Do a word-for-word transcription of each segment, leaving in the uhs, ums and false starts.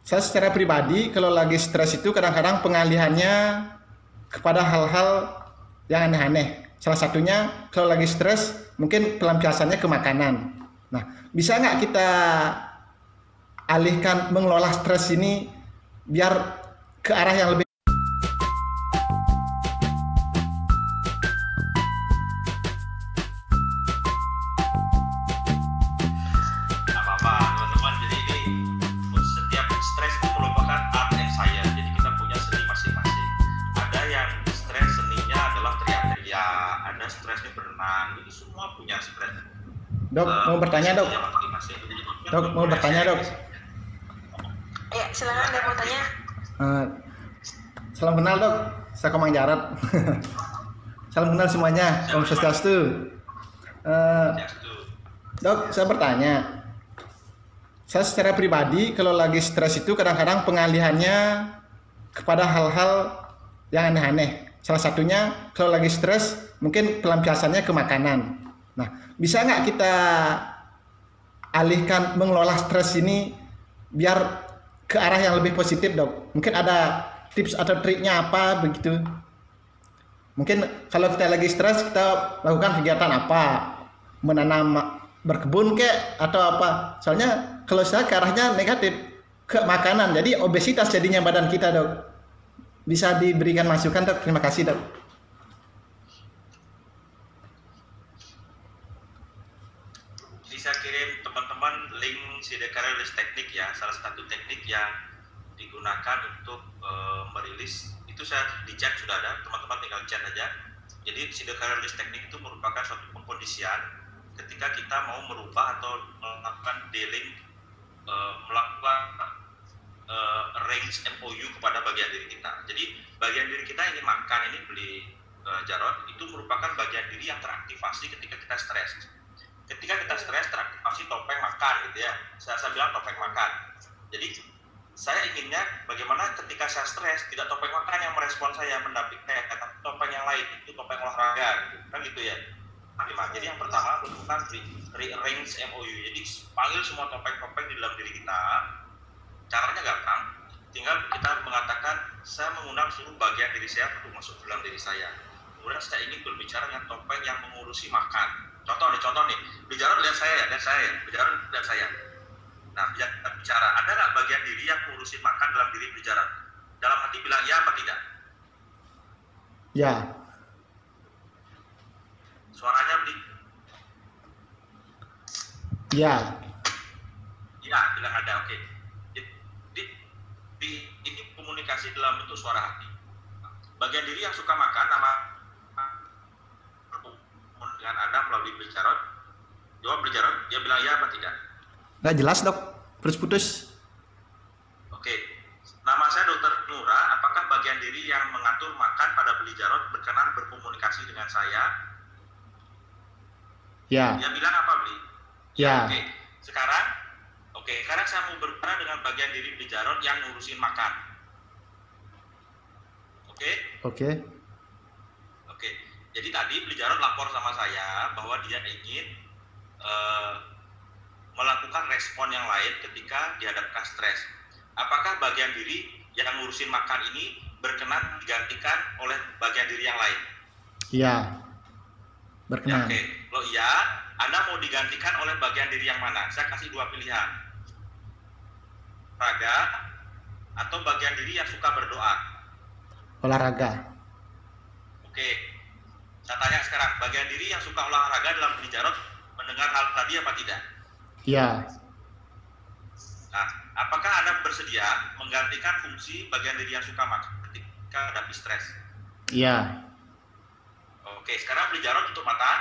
Saya secara pribadi kalau lagi stres itu kadang-kadang pengalihannya kepada hal-hal yang aneh-aneh. Salah satunya kalau lagi stres mungkin pelampiasannya ke makanan. Nah, bisa nggak kita alihkan mengelola stres ini biar ke arah yang lebih. Apa-apa teman-teman, jadi ini setiap stres itu merupakan art and science, jadi kita punya seni masing-masing. Ada yang stres seninya adalah teriak-teriak, ada stresnya berenang, jadi semua punya stres. Dok, uh, mau bertanya dok? Dok, mau bertanya dok? Ya, silakan ada mau tanya. Uh, salam kenal dok, saya Komang Jarot. Salam kenal semuanya, Om Swastiastu. Uh, dok, saya bertanya. Saya secara pribadi kalau lagi stres itu kadang-kadang pengalihannya kepada hal-hal yang aneh-aneh. Salah satunya kalau lagi stres mungkin pelampiasannya ke makanan. Nah, bisa nggak kita alihkan mengelola stres ini biar ke arah yang lebih positif dok? Mungkin ada tips atau triknya apa begitu? Mungkin kalau kita lagi stres kita lakukan kegiatan apa? Menanam, berkebun kek atau apa? Soalnya kalau saya ke arahnya negatif ke makanan, jadi obesitas jadinya badan kita dok. Bisa diberikan masukan dok? Terima kasih dok. Bisa kirim teman-teman link Sidecar Release Teknik ya, salah satu teknik yang digunakan untuk uh, merilis itu. Saya di chat sudah ada, teman-teman tinggal chat aja. Jadi Sidecar Release Teknik itu merupakan suatu pengkondisian ketika kita mau merubah atau melakukan dealing, uh, melakukan uh, range M O U kepada bagian diri kita. Jadi bagian diri kita ingin makan, ini beli uh, Jarot, itu merupakan bagian diri yang teraktivasi ketika kita stres. Ketika kita stres teraktivasi topeng makan gitu ya, saya, saya bilang topeng makan. Jadi saya inginnya bagaimana ketika saya stres tidak topeng makan yang merespon saya, mendampingi saya, tapi topeng yang lain, itu topeng olahraga gitu. Kan gitu ya. Jadi yang pertama lakukan rearrange M O U, jadi panggil semua topeng-topeng di dalam diri kita. Caranya gampang, tinggal kita mengatakan saya mengundang seluruh bagian diri saya untuk masuk ke dalam diri saya. Kemudian saya ingin berbicara dengan topeng yang mengurusi makan. Contoh nih, contoh nih, bicara lihat saya ya, lihat saya ya, bicara lihat saya. Nah, bicara, ada nggak bagian diri yang mengurusi makan dalam diri bicara? Dalam hati bilang ya apa tidak? Ya. Suaranya beli? Ya. Ya, bilang ada, oke. Jadi, di, ini komunikasi dalam bentuk suara hati. Bagian diri yang suka makan, nama dengan Anda melalui Blijarot, jawab Blijarot, dia bilang ya apa tidak? Nggak jelas dok, putus-putus. Oke, nama saya Dokter Nura. Apakah bagian diri yang mengatur makan pada Blijarot berkenan berkomunikasi dengan saya? Ya. Dia bilang apa Bli? Ya. Oke, sekarang, oke, sekarang saya mau berbicara dengan bagian diri Blijarot yang ngurusin makan. Oke? Oke. Oke. Jadi tadi Blijarot lapor sama saya bahwa dia ingin uh, melakukan respon yang lain ketika dihadapkan stres. Apakah bagian diri yang ngurusin makan ini berkenan digantikan oleh bagian diri yang lain? Iya. Berkenan. Ya, oke, lo iya, Anda mau digantikan oleh bagian diri yang mana? Saya kasih dua pilihan. Raga atau bagian diri yang suka berdoa? Olahraga. Oke. Saya tanya sekarang, bagian diri yang suka olahraga dalam Blijarot mendengar hal tadi apa tidak? Iya. Nah, apakah Anda bersedia menggantikan fungsi bagian diri yang suka makan ketika hadapi stres? Iya. Oke, sekarang Blijarot tutup mata.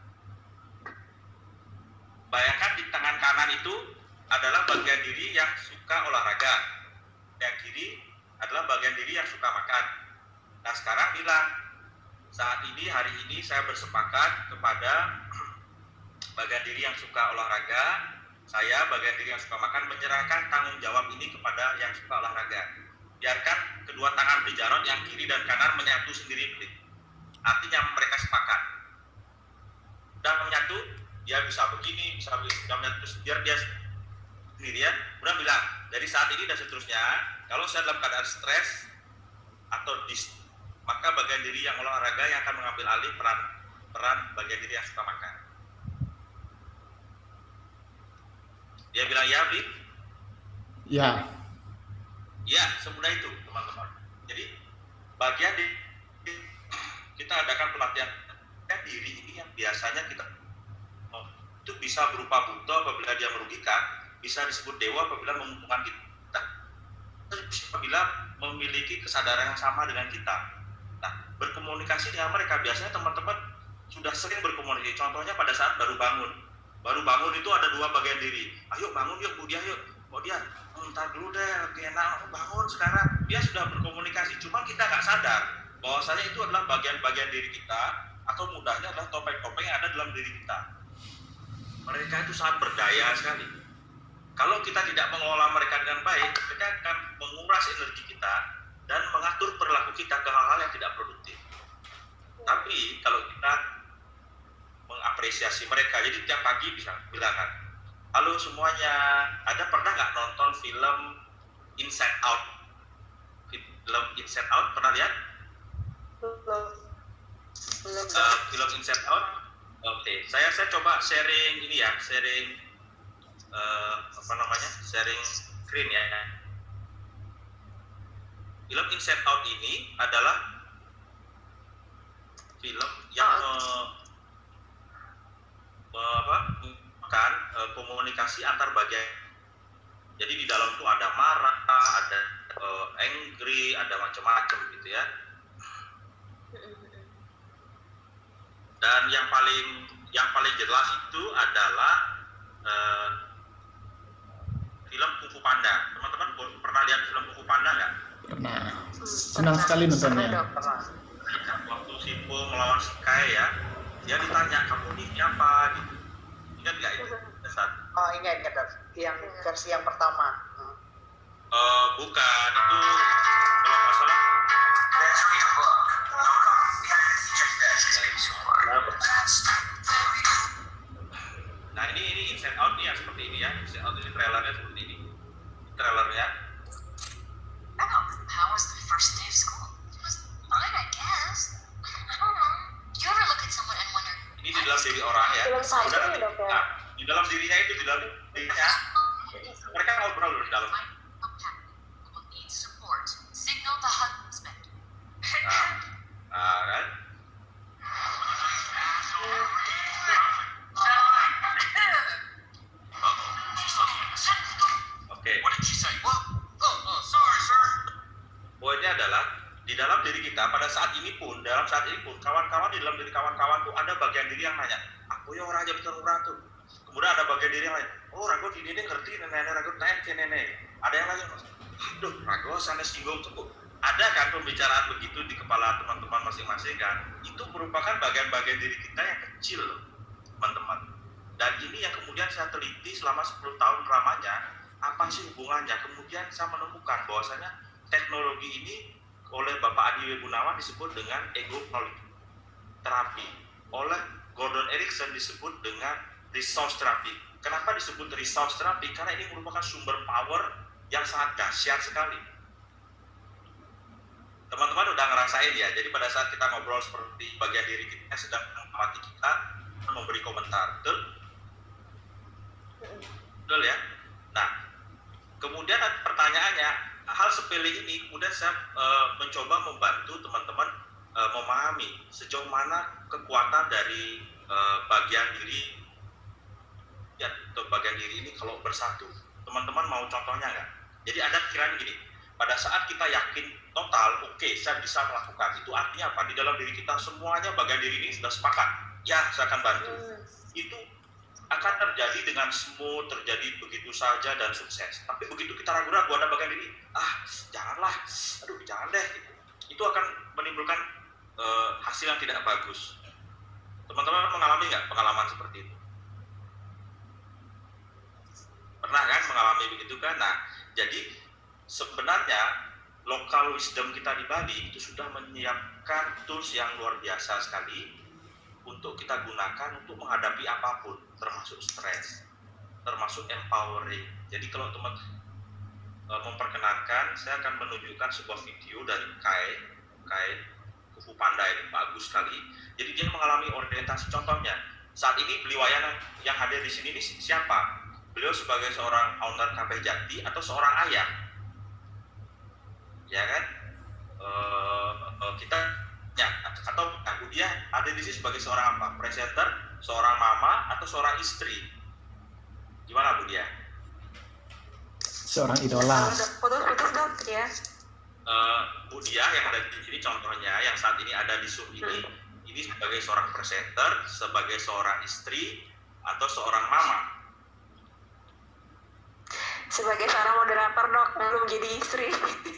Bayangkan di tangan kanan itu adalah bagian diri yang suka olahraga. Yang kiri adalah bagian diri yang suka makan. Nah, sekarang bilang, saat ini, hari ini saya bersepakat kepada bagian diri yang suka olahraga, saya bagian diri yang suka makan menyerahkan tanggung jawab ini kepada yang suka olahraga. Biarkan kedua tangan Blijarot yang kiri dan kanan menyatu sendiri. Artinya mereka sepakat. Dan menyatu, dia bisa begini, bisa begini, menyatu, biar dia sendirian, kemudian bilang dari saat ini dan seterusnya, kalau saya dalam keadaan stres atau dis, maka bagian diri yang olahraga yang akan mengambil alih peran peran bagian diri yang suka makan. Dia bilang ya, Bli. Ya. Ya, semudah itu teman-teman. Jadi bagian di kita adakan pelatihan diri ini yang biasanya kita oh, itu bisa berupa buta apabila dia merugikan, bisa disebut dewa apabila menguntungkan kita, apabila memiliki kesadaran yang sama dengan kita. Nah, berkomunikasi dengan mereka biasanya teman-teman sudah sering berkomunikasi. Contohnya pada saat baru bangun, baru bangun itu ada dua bagian diri. Ayo bangun yuk, Bu Dia yuk. Oh dia, ntar dulu deh, lagi enak, bangun sekarang. Dia sudah berkomunikasi, cuma kita nggak sadar bahwasanya itu adalah bagian-bagian diri kita, atau mudahnya adalah topeng-topeng yang ada dalam diri kita. Mereka itu sangat berdaya sekali. Kalau kita tidak mengelola mereka dengan baik, mereka akan menguras energi kita dan mengatur perilaku kita ke hal-hal yang tidak produktif. Tapi kalau kita mengapresiasi mereka, jadi tiap pagi bisa bilang kan, halo semuanya, ada pernah nggak nonton film Inside Out? Film Inside Out pernah lihat? Belum. Belum. Uh, film Inside Out. Oke, okay. saya saya coba sharing ini ya, sharing uh, apa namanya, sharing screen ya. Film Inside Out ini adalah film yang uh, uh, apa? kan uh, komunikasi antar bagian. Jadi di dalam itu ada marah, ada uh, angry, ada macam-macam gitu ya. Dan yang paling yang paling jelas itu adalah uh, film Kung Fu Panda. Teman-teman pernah lihat film Kung Fu Panda nggak? Pernah. Senang sekali nontonnya. Waktu Simpo melawan si Kai ya, dia ditanya kamu ini apa gitu. Ingat nggak itu? Oh ingat ingat yang versi yang pertama. Uh, bukan itu kalau nggak salah. Nah ini ini Inside Out nih yang seperti ini ya. Inside Out ini trailernya seperti ini. Trailernya. How was the first day of school? It was fine, I guess. I don't know. Do you ever look at someone and wonder? Ini di dalam diri orang ya. Film saya Udah, ini, Dok, ya. nah, di dalam dirinya itu di dalam dirinya mereka ngobrol dulu di dalam. Needs support. Signal the husband. Nah, nah kan? Oke. What did she say? What? Oh, oh, sorry, sir. Poinnya adalah di dalam diri kita pada saat ini pun, dalam saat ini pun kawan-kawan di dalam diri kawan-kawan tuh ada bagian diri yang nanya, aku ya orang aja betul orang tuh. Kemudian ada bagian diri yang lain, oh ragu di ini ngerti nenek ragu tanya ke nenek. Ada yang lagi, aduh ragu sana singgung tuh. Ada kan pembicaraan begitu di kepala teman-teman masing-masing kan? Itu merupakan bagian-bagian diri kita yang kecil, teman-teman. Dan ini yang kemudian saya teliti selama sepuluh tahun lamanya, apa sih hubungannya? Kemudian saya menemukan bahwasanya teknologi ini oleh Bapak Adi W. Gunawan disebut dengan ego terapi, oleh Gordon Erickson disebut dengan resource therapy. Kenapa disebut resource therapy? Karena ini merupakan sumber power yang sangat dahsyat sekali. Teman-teman udah ngerasain ya, jadi pada saat kita ngobrol seperti bagian diri kita sedang mengamati kita, memberi komentar, betul? Betul ya? Nah, kemudian pertanyaannya, hal sepele ini kemudian saya e, mencoba membantu teman-teman e, memahami sejauh mana kekuatan dari e, bagian diri ya, atau bagian diri ini kalau bersatu. Teman-teman mau contohnya nggak? Jadi ada pikiran gini, pada saat kita yakin total, oke, okay, saya bisa melakukan. Itu artinya apa? Di dalam diri kita semuanya bagian diri ini sudah sepakat. Ya, saya akan bantu. Itu akan terjadi dengan smooth, terjadi begitu saja dan sukses. Tapi begitu kita ragu-ragu ada bagian diri, ah, janganlah, aduh, jangan deh. Itu akan menimbulkan uh, hasil yang tidak bagus. Teman-teman mengalami nggak pengalaman seperti itu? Pernah kan mengalami begitu kan? Nah, jadi sebenarnya local wisdom kita di Bali itu sudah menyiapkan tools yang luar biasa sekali untuk kita gunakan untuk menghadapi apapun, termasuk stres, termasuk empowering. Jadi kalau teman e, memperkenalkan, saya akan menunjukkan sebuah video dari Kai, Kai Kung Fu Panda ini bagus sekali. Jadi dia mengalami orientasi. Contohnya, saat ini beliau yang yang hadir di sini ini siapa? Beliau sebagai seorang owner Cafe Jati atau seorang ayah, ya kan? E, e, kita ya, atau aku dia ada di sini sebagai seorang apa? Presenter, seorang mama atau seorang istri? Gimana Bu Dia? Seorang idola. Putus-putus dok ya. Uh, Bu Dia yang ada di sini contohnya, yang saat ini ada di Zoom ini, hmm. ini sebagai seorang presenter, sebagai seorang istri, atau seorang mama? Sebagai seorang moderator dok, belum jadi istri.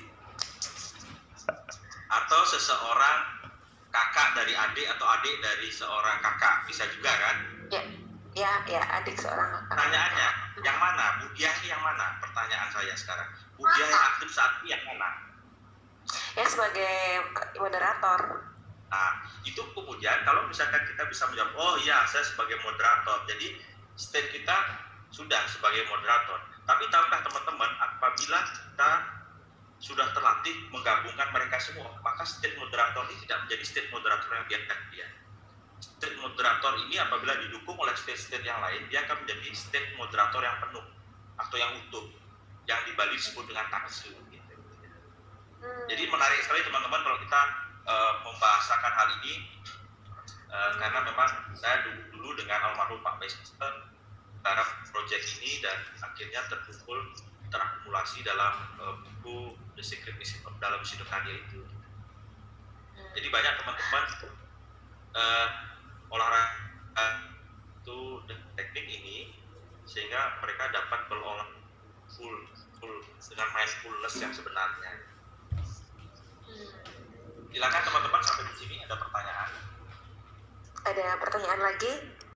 Atau seseorang kakak dari adik atau adik dari seorang kakak, bisa juga kan? Ya, ya, ya adik seorang kakak. Pertanyaannya, yang mana? Bu Dia ini yang mana? Pertanyaan saya sekarang. Bu Dia yang aktif saat ini yang mana? Ya sebagai moderator. Nah, itu kemudian kalau misalkan kita bisa menjawab, oh iya saya sebagai moderator, jadi state kita sudah sebagai moderator. Tapi tahukah teman-teman, apabila kita sudah terlatih menggabungkan mereka semua, maka state moderator ini tidak menjadi state moderator yang biasa. State moderator ini apabila didukung oleh state-state yang lain, dia akan menjadi state moderator yang penuh atau yang utuh, yang di Bali disebut dengan taksu. Gitu. Hmm. Jadi menarik sekali teman-teman kalau kita uh, membahasakan hal ini, uh, karena memang saya dulu, dulu dengan almarhum Pak Baisman dalam proyek ini dan akhirnya terkumpul terakumulasi dalam uh, buku The Secret Mission of dalam Sidokania itu. Jadi banyak teman-teman uh, olahraga itu teknik ini sehingga mereka dapat berolah full full dengan mindfulness yang sebenarnya. Silakan teman-teman sampai di sini ada pertanyaan. Ada pertanyaan lagi?